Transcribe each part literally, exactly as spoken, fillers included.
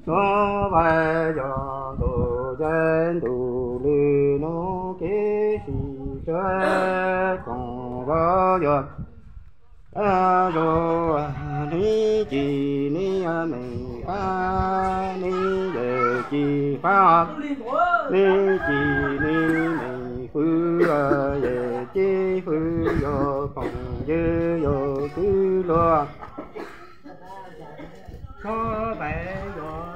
Số bài cho tổ dân đủ lì nó kế sĩ chơi còn có được a rồi ni chỉ ni mình phá ni về chỉ phá ni chỉ ni mình phứ về chỉ phứ yo còn dư yo cứ lo có vẻ yo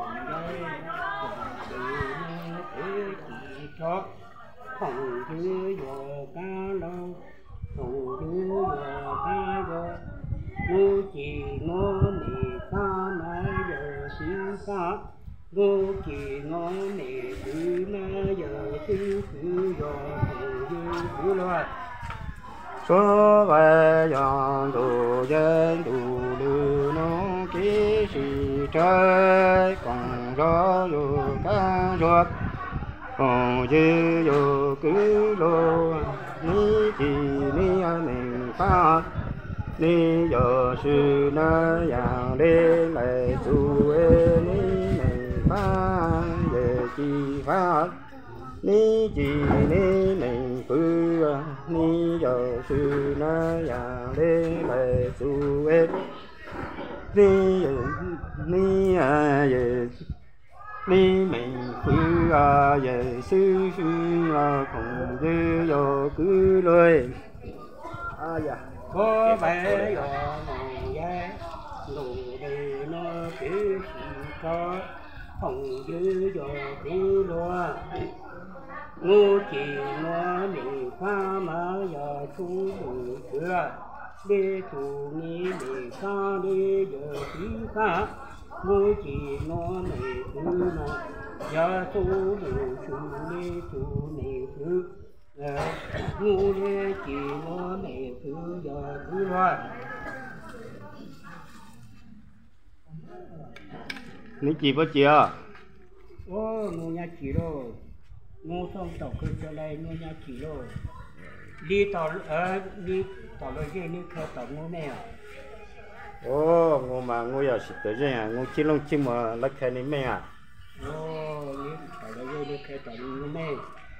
chót phòng thứ giờ cá lâu phòng thứ giờ cá giờ ngô chỉ ngô nị cá mà giờ xíu cá ngô chỉ ngô nị thứ mà giờ xíu thứ giờ phòng thứ thứ lo số về dọn đồ dân đủ lưu nó kỹ sĩ trái còn gió dù cá ruột còn dư vô cứ lô ni chỉ ni mình phá ni giờ sư na yang lên lại tu e ni mình phá về chi phá ni chỉ ni mình phứ ni giờ sư na yang lên lại tu e ni ni à về ni mình phứ à về sư sư à cùng dư vô cứ lôi à dạ có vẻ rồi mong giá đủ đi nó cứ cho cùng dư vô cứ lôi ngô chỉ nó mình pha mà giờ chú đủ chưa đi tu ni đi xa đi giờ cứ pha ngô chỉ nó này cứ nó giờ tu đủ chú đi tu này cứ ngô đi chỉ nó này cứ giờ cứ rồi ní chỉ bao nhiêu ô ngô nhà chỉ rồi ngô xong tàu cứ cho đây ngô nhà chỉ rồi đi tàu ở đi tàu rồi cái đi theo tàu ngô này à ô ngô mà ngô giờ xịt tới rồi à ngô chỉ lông chỉ mà lấy cái này mấy à ô đi tàu rồi đi theo tàu ngô này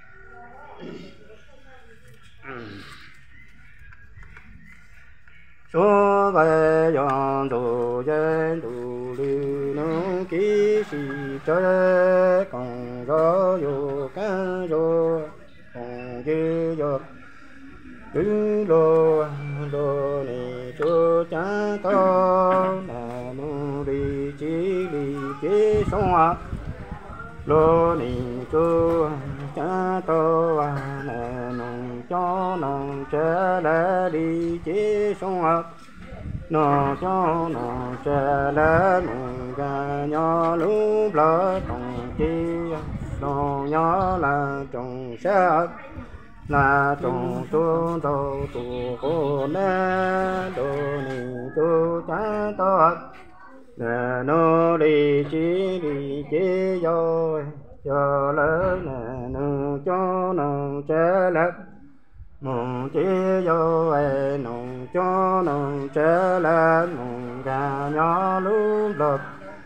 số về dọn đồ dân đủ lưu nó kỹ sĩ trái còn gió vô cá rô còn dư vô cứ lô lô này cho cha to là nó đi chỉ đi kế sống à lô này cho cha to là nó cho nó trẻ lại đi chế sống à nó cho nó trẻ lại nó gà nhỏ lúc lỡ trồng chi nó nhỏ là trồng xe là trồng tu đầu tu hồ nè đồ này tu cha to nè nó đi chỉ đi chế vô cho lỡ nè nó cho nó trẻ lại mong chế vô ai nong cho nong trẻ lại mong gà nhỏ lúc lợt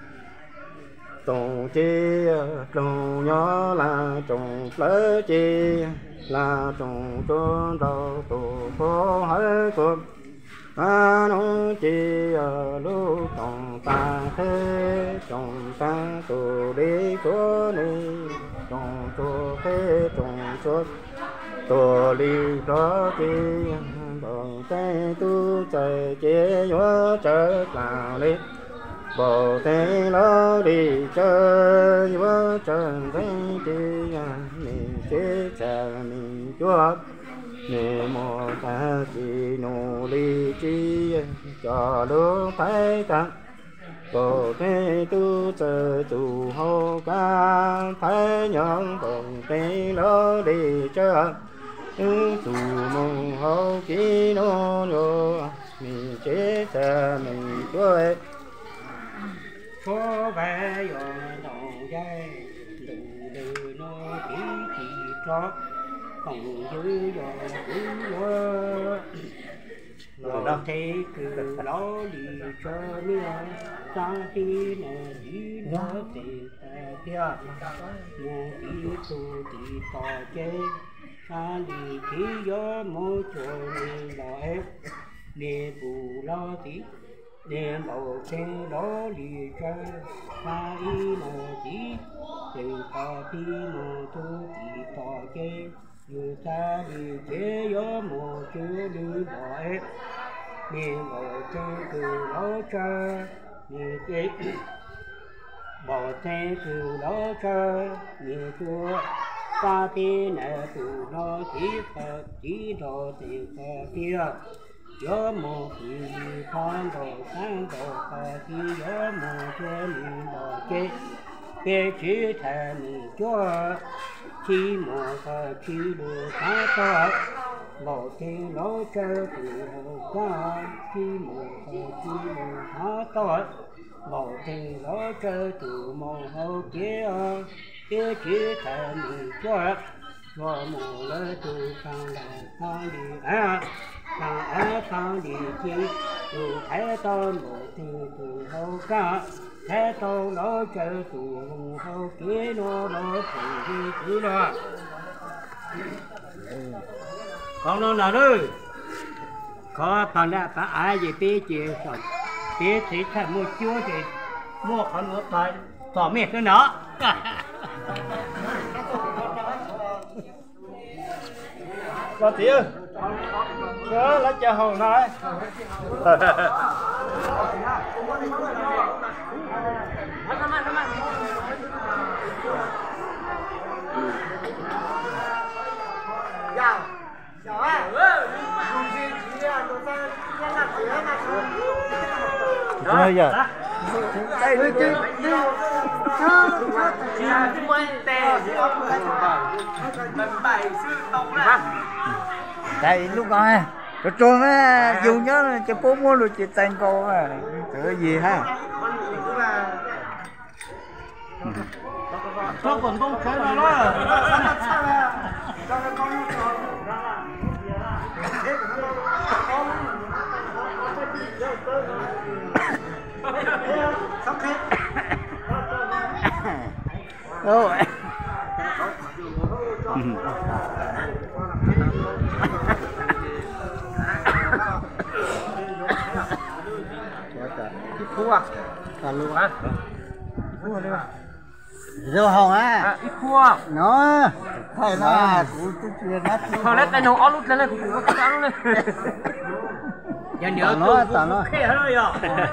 trồng chi trồng nhỏ là trồng lỡ chi là trồng trôn đầu tổ phố hơi cột ta nói chi ở lúc trồng ta thế trồng ta tổ đi có này trồng tổ thế trồng suốt tổ đi đó chi bằng tay tu chạy chế nhớ trở nào đi bộ thế nó đi chơi nhớ trần thấy chi mình chế cha mình chúa nè mô ta chi nô đi chi cho lúc thấy tăng bộ thế tu chờ chủ hô ca thấy nhận bằng thế nó đi chơi chủ mong hô ký nô nhô mình chế cha mình chúa có vẻ rồi đầu dây đủ từ nó chỉ chỉ cho phòng dưới rồi cứ đâu thế cứ lo đi cho mía ta đi nè đi nó thì ta nè đi tu đi tỏ chế ta đi khi gió môi trôi đi lại nè bù lo tí nè màu xe đó đi cho ta y nè tí từ ta đi mồ tu đi tỏ chế người ta đi chế gió mùa chưa đi bỏ nè màu xe từ đó cho nè chế bỏ xe từ đó cho nè chua ta đi nè từ nó chỉ phật chỉ đồ thì phật kia gió mùa thì con đồ sáng đồ phật thì gió mùa cho mình bỏ chế cái chữ thần cho chi mùa phật chi đồ ta to bỏ thế nó chơi từ hồ ca chi mùa phật chi đồ ta to bỏ thế nó chơi từ mùa hồ kia cái chữ thần cho cho mùa lỡ từ sang là sang đi à sang à sang đi chi từ thái tôn bộ từ từ hồ ca thế tôi nó chơi từ hồ kia nó nó từ đi cứ đó con nó nào đó có phần đã phải ai gì tí chị rồi tí thì thay mua chúa thì mua con một bài tỏ mệt nữa nó có tiếng đó là cha hồng nói Rồi giờ. Đây đi chứ. Đây lúc rồi. Rồi trôn á, dù nhớ cho bố mua rồi chị tên cô à. Cái gì ha? cho còn không chơi nó đó Đâu vậy? Phú à? Cả luôn Hả? Phú ở đây à? Dâu hồng á? Ít Phú à? Nó phải là của tôi chưa nát. Thôi lấy tay nó ó lút lên đây, cũng có cái luôn đây. giờ nhớ nó tao nó. khẽ thôi à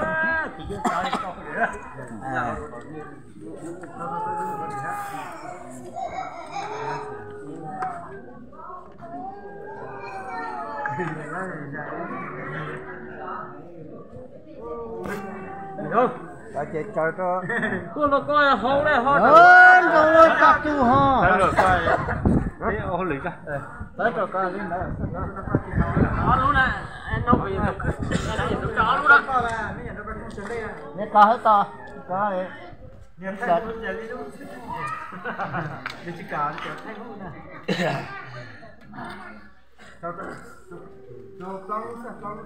Đâu? Đã chết trời cho. Cô nó coi hông đây, hông. Ơ, đâu rồi cắt tu ho. Đấy rồi coi. Đấy ô lì ra. Tới rồi coi lên đó. Đó luôn nè, nó bị nó đã nhìn được rõ luôn đó. Nè coi hết to. Coi đi. Nhìn thấy luôn giờ đi luôn. Đi chỉ cả đi thấy luôn nè. Sao đó? Nó plong sao plong.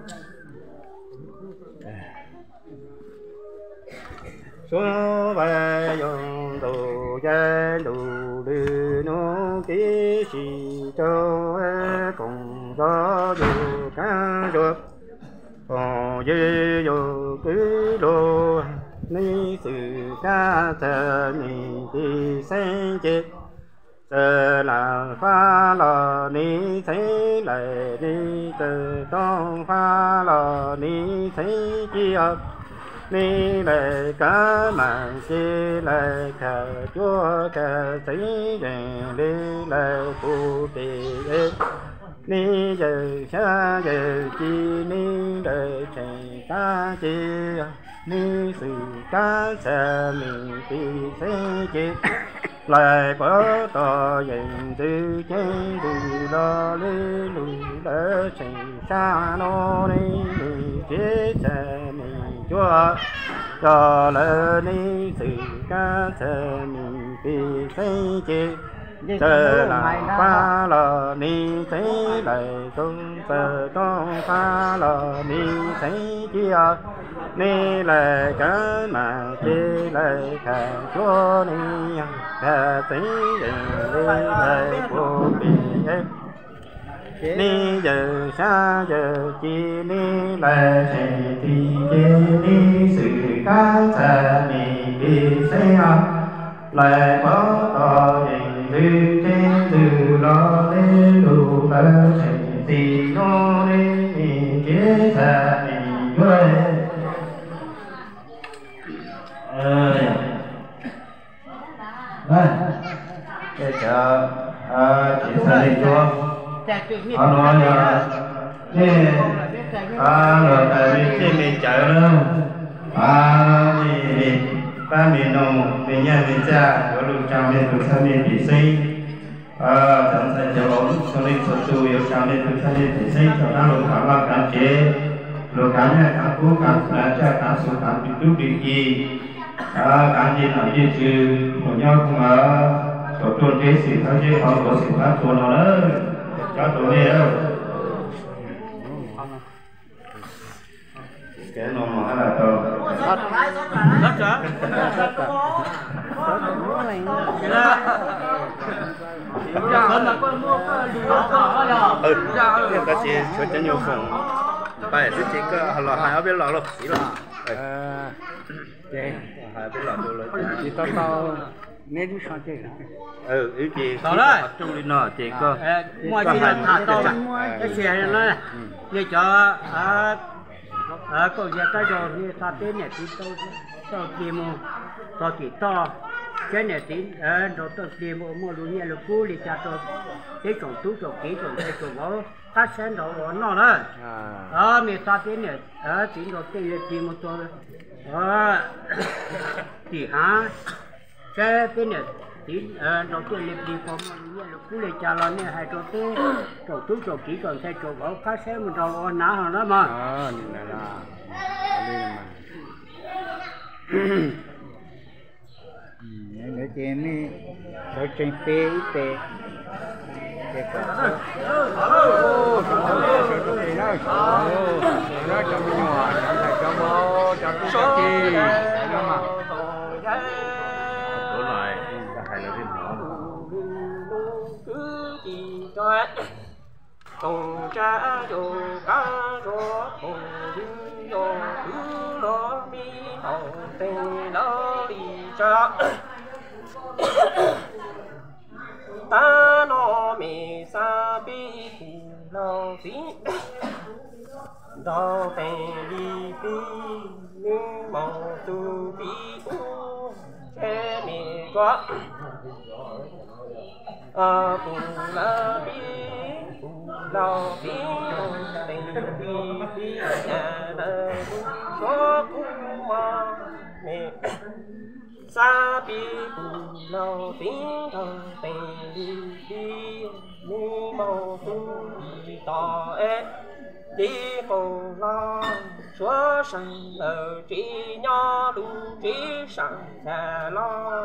xuống về dùng đồ dân đồ đưa nó kỹ sĩ cho cùng gió dù cá ruột còn dư dù cứ đồ ni sự ca thờ ni thì sẽ chết giờ là pha lò ni thấy lại đi từ trong pha lò ni thấy chia ni lại cá mặn xí lại khờ chúa khờ thấy rèn đi lại phụ tì ni giờ xa giờ chi ni đời chạy ta chi ni sự cá xa mình thì sẽ chết lại có tỏ dành từ trên đùi lo lê lùi đỡ chạy xa nó đi chết xa mình chúa cho lỡ ni sự ca thờ mình vì thấy chết Tơ là pha lò ni thấy lại tung tơ trong pha lò ni thấy chia ni lại cái mà chi lại cả chúa ni cả thấy đi lại vô bị ni giờ xa giờ chi ni lại thì chi ni sự cá xa ni đi xây lại có tỏ hình tư trên từ lo lên đủ ta thành thì nó lên thì chế xa thì vui ơi đây cái chờ chị xa đi chúa họ nói là nè à rồi tại vì trên mình chạy đâu à thì ba miền nông miền nhà miền cha có lục trào miền lục sang miền thủy sinh à chẳng sai cho bóng cho nên số chu yếu trào miền lục sang miền thủy sinh cho ta lục khám và khám chế lục khám nhà khám phú khám lá cha khám số khám bị túc bị gì à khám gì nào gì chứ của nhau không ở chỗ chuồn chế sĩ tháo chế không có sĩ pháp chuồn nào đó cho tụi này đâu cái nó mà là tao rất rất ừ em có chị cho chân nhiều phòng bài sẽ chỉ có là hai ở bên lò luôn chỉ là đây hai bên lò luôn rồi chỉ tao tao nên đi sang chơi ừ ý chị đó đấy trong đi nọ chị có ngoài chị là thả tao cái xe này để cho à có gì cái đồ thì ta tên này thì tôi tôi tìm một tôi chỉ to cái này thì ờ rồi tôi tìm một một đồ như là cũ thì cha tôi cái chỗ túi chỗ kỹ chỗ cái chỗ đó ta xem đồ nó đó ờ mình ta tên này ờ chỉ rồi cái tìm một tôi ờ thì hả cái tên này thì ờ đầu tiên là đi có một như là cũ thì cha nó này hai chỗ tên chỗ túi chỗ kỹ chỗ cái chỗ đó ta xem một đồ ná hơn đó mà ờ này là để trên đi rồi trên pê pê pê có ô chúng ta sẽ sử dụng gì đó nó trong bên ngoài nó cho bố cho cái chi nó mà đúng rồi hay là cái nó cứ gì cho cùng cha dù cá rô cùng dư dô cứ lo mi hậu tình đó đi cha ta nó mì sa bi thì lo tí đó tình đi đi nhưng màu tu bi u che mì quá à cùng là bi lo tí tình đi đi nhà đời có cũng mà mẹ sa bi cùng lo tí thằng tình đi đi như màu tu đi tỏ ế đi cùng lo chúa sẵn ở trí nhỏ đủ trí sẵn sẽ lo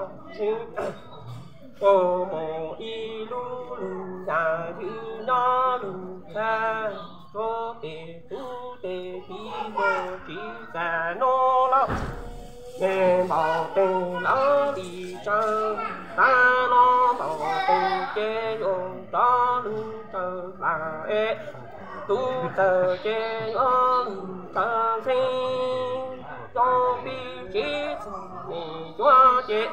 cô mồ y lu lu nhà thứ nhỏ lu xa cô tề tu tề tí cô trí xa nô lo nghe bảo tề lo đi chơi ta nó bảo tề chế dùng đó lu chờ là ế tu tờ chế ơn ta sinh cho bi trí thì cho chế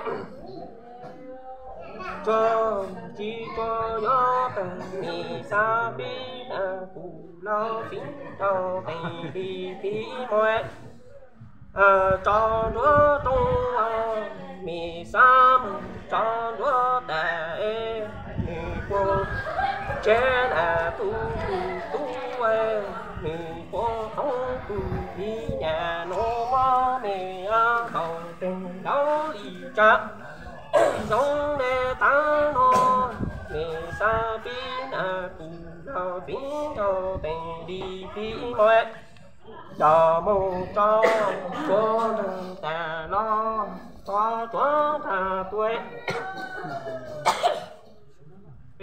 cho chỉ có gió tàn mì sa bi là phù lao phí cho tay đi phí mỏi à cho đứa tung à mì sa cho đứa đại mì cô chế là tu tu tu ơi mì cô không tu đi nhà nô mơ mì à hậu tình đó đi chắc giống để ta nó người xa biết à cùng lo biết cho tình đi đi mọi cho mù cho cô đừng ta lo cho cho ta tuổi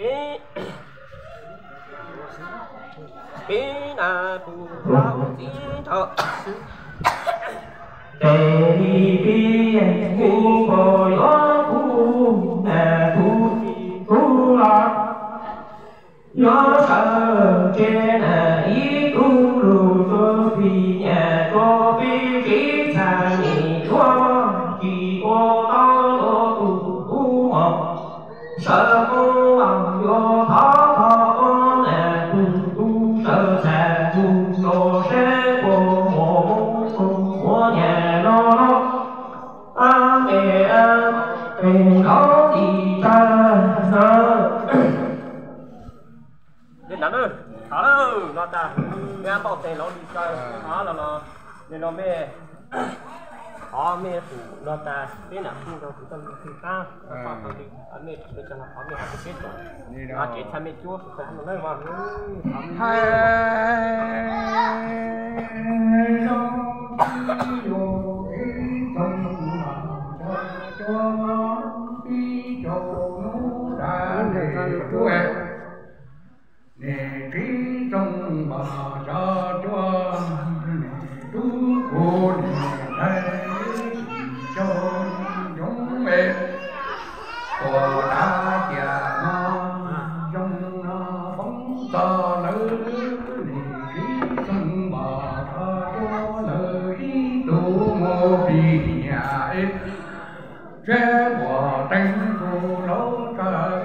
Bi Bi na tu lao di thọ Tề bi phu bồ yo phu nè phu phu la yo sợ trên ý tu lu cho phi nhà cho phi kỹ thà nhị cho chỉ có tao lo tu tu mong sợ cô bằng yo thọ thọ nè tu tu sợ xa tu lo sẽ cô mồ của nhà lo a mẹ a mẹ có gì ta nên nắn ơi thả đâu nó ta nghe bảo tiền nó đi chơi thả là nó nên nó mê họ mê phụ nó ta biết là khi nó phụ tâm thì ta họ phải đi anh mê để cho nó họ mê họ chết rồi họ chết thay mê chúa không nó nói mà hai nè trí trong bà cha cho tu cô nè cho chúng mẹ cô đã già trong bóng ta nữ nè trí trong bà cha cho nữ tu mô vì nhà em che bỏ tranh cô lỗ trời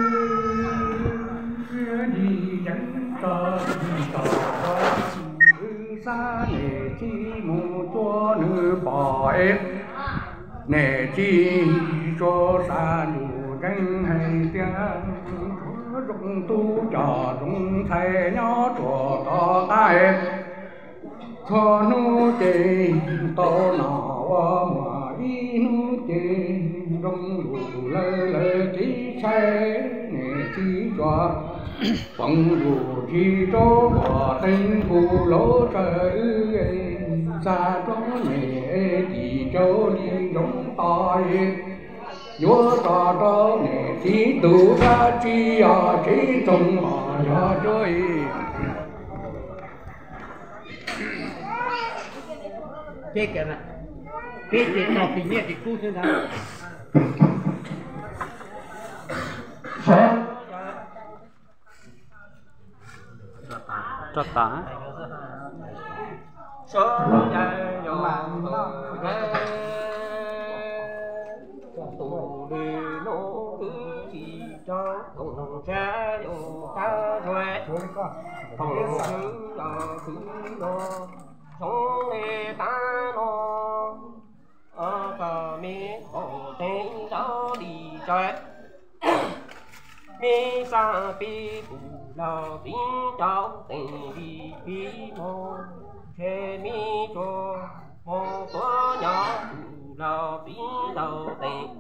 xa nè chi mù cho nữ bỏ em nè chi cho xa nụ gánh hay tiếng chúa rung tu trò rung thầy nhỏ trò to ta em cho nu chê to nọ mà đi nu chê rung lù lơ lơ tí xe nè chi cho bằng dù chi cho bỏ tên phù lỗ trời xa cho nè chỉ cho đi giống tỏi vua trò cho nè chỉ tự ra chi à chỉ trong mà ra chơi chết kìa nè chết thì nó thì nhẹ thì cú thế nào cho ta số dài dòng tụ đi nô cứ chỉ cho cùng cha dùng ta thuê không cứ là cứ lo sống để ta lo ở cả mi hồ tên đó đi chơi mi sa pi bù la pi cháu tình đi pi mô che mi cho mô tua nhỏ bù la pi đầu tình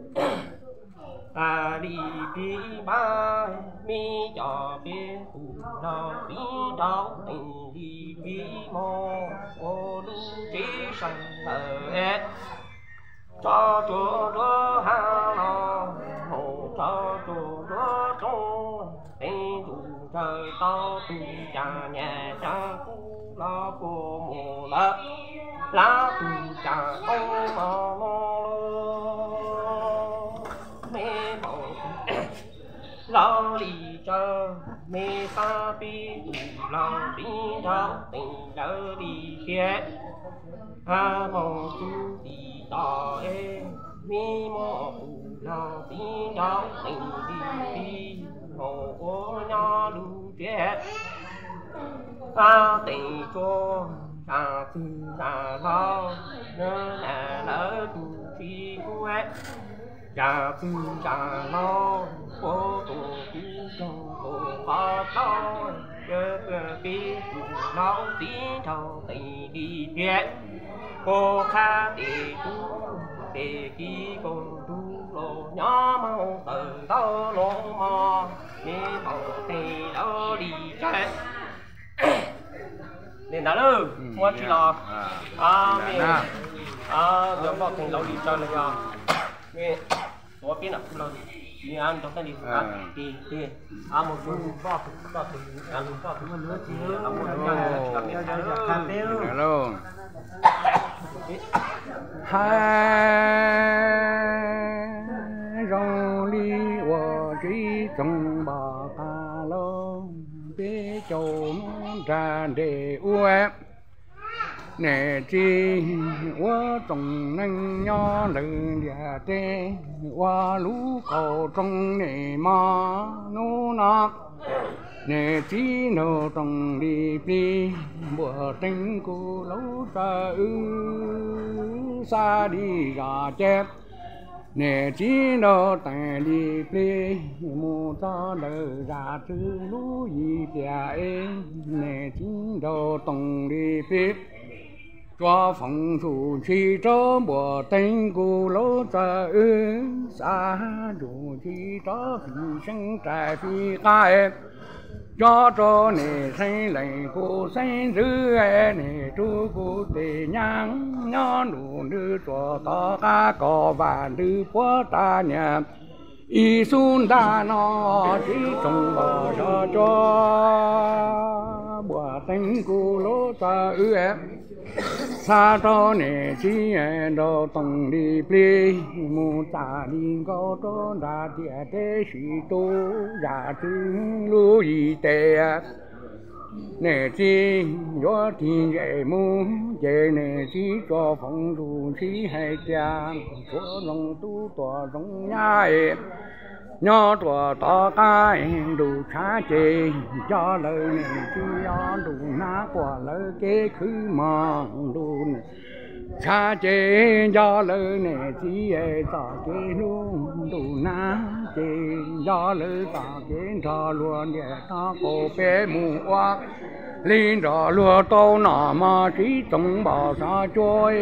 ta đi pi ba mi cho pi bù la pi cháu tình đi pi mô ô lu chỉ sanh ở hết cho chúa chúa ha lo hồ cho chúa chúa trong tình chủ trời to tu cha nhà cha cũ la cô mồ la la tu cha ông mò mò mê bảo lo đi cho mê sa pi tu la đi thao tình đỡ đi kia ha mong chú đi ta em mi mô phù la tí đó tình đi đi hồ của nhà lưu chết ta tình cho ta tư ta lo nơ nà lỡ tu chi của em ta tư ta lo của tu tu trong hồ khó to cơ cơ bi phù la tí đó tình đi chết cô kha đi tu để khi con tu lô nhỏ mau từ đó lô mò mi bảo thì đó đi chơi nên đó đâu mua chỉ là à mi à giờ bảo thì đó đi chơi là giờ mi có biết nào không đi ăn trong cái đi ăn đi đi ăn một chút bao bao ăn một bao một nữa chứ ăn một nữa làm việc cho cà phê luôn hai rong li wo chỉ trong bà ta lo bé châu ra để uế nè chi wa trong năng nhỏ lư địa tê wa lũ cầu trong nè ma nô nạc nè chi nô trong đi đi bữa tinh cô lấu ta ư xa đi ra chép nè chi nô tại đi đi mù ta đờ ra chữ lũ gì bia nè chi nô trong đi đi cho phòng thủ chi cho bộ tình cụ lỗ ta ư xa đủ chi cho phi sinh trái phi khai cho cho nè sinh lệnh cụ sinh dư nè chú cụ tề nhang nhon đủ nữ cho to ca cò và nữ quá ta nhà y sun đa nó chỉ trồng bò cho cho bộ tình cụ lỗ ta ư sa cho nè chi đồ tông đi ple mu ta đi go to ra địa te si tu ra tu lu yi te nè chi yo ti ye mu ye nè chi cho phong du chi hai cha cho long tu to rong nhai nhỏ tuổi to cái đủ khá chê cho lời này chi cho đủ ná quả lời kế khứ mong đủ khá chê cho lời này chi cho kế luôn đủ ná chê cho lời ta kế cho luôn để ta cổ bé mù hoa linh rõ lúa tàu nọ mà chỉ trong bảo xa trôi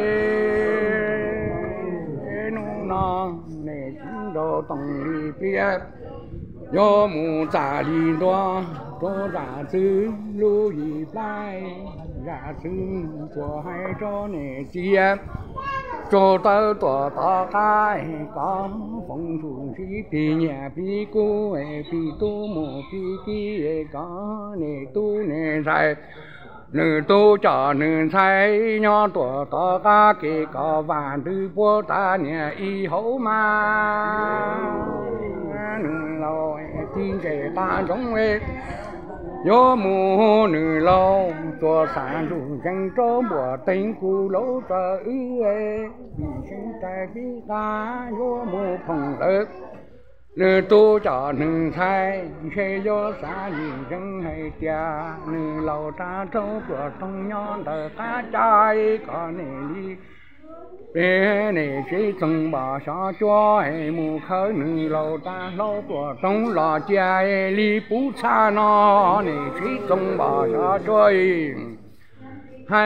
nô nọ nè chính đồ tổng đi phía yo mu trả đi đoa cho giả sư lưu ý lại giả sư của hai cho nè chia cho tao tỏa ta cái con phong thủ sĩ phi nhà phi cô phi tu mù phi kia có nè tu nè dài nữ tu cho nữ say nhỏ tuổi to ca kì có vạn tư bố ta nhà y hấu mà nữ lâu tin kể ta giống ấy yo mù nữ lâu cho sản đủ danh cho bùa tình cụ lỗ cho ư ấy vì sinh trái vì ta yo mù phòng lực nữ tu cho nữ thay sẽ do xa nhìn dân hay tia nữ lâu ta trâu của trong nhon tờ cá trai có nề đi bé nề chỉ từng bỏ xó cho hay mù khơi nữ lâu ta lâu của trong lò chai li phú xa nó nề chỉ từng bỏ xó cho hai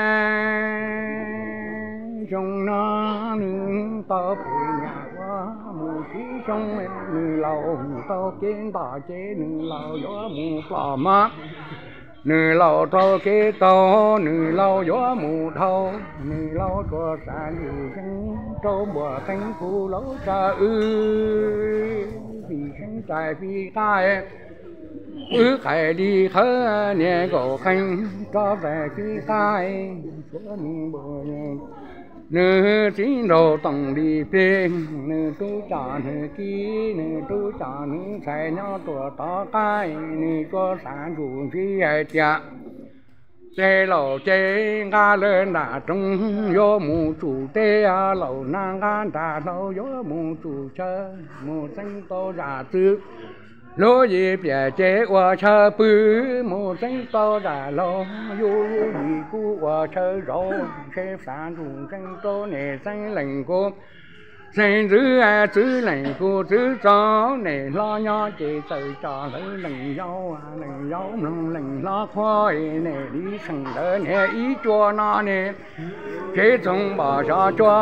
trong nó nữ tao về nhà quá mù khí trong nữ lâu tao kiến tao chế nữ lâu gió mù phò mát nữ lâu tao kế tao nữ lâu gió mù thâu nữ lâu cho xa nhiều chân trâu bùa cánh cụ lâu xa ư vì sinh trái vì tai ư khai đi khớ nhẹ cổ khanh cho về khi tai xuống bờ nữ chính đồ tổng đi phê nữ tu trả nữ ký nữ tu trả nữ xài nhỏ tuổi to cái nữ cho sản chủ phi hệ chạ chế lẩu chế ga lên đã trong vô mù chủ tê lẩu nàng ga đã đâu vô mù chủ chơi mù xanh tô giả tư lô gì bẻ chế qua chơi bứ mù xanh tô giả lô vô gì cu qua chơi rô chế sản chủ xanh tô nè xanh lành cô xanh giữ à giữ lành cô giữ cho nè lo nho chế tự trò lấy lành dâu lành dâu lành lo khoai nè đi sừng đỡ nè ý chua nó nè chế trong bỏ cho chua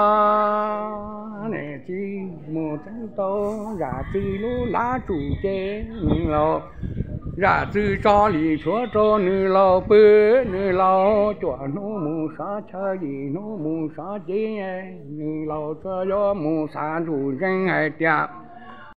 nè chi mùa trắng tô giả tư lú lá chủ chế nữ lô giả tư cho lì chúa cho nữ lô bứ nữ lô chùa nô mù xá chơi gì nô mù xá chế nữ lô cho gió mù xá chủ danh hay tiạp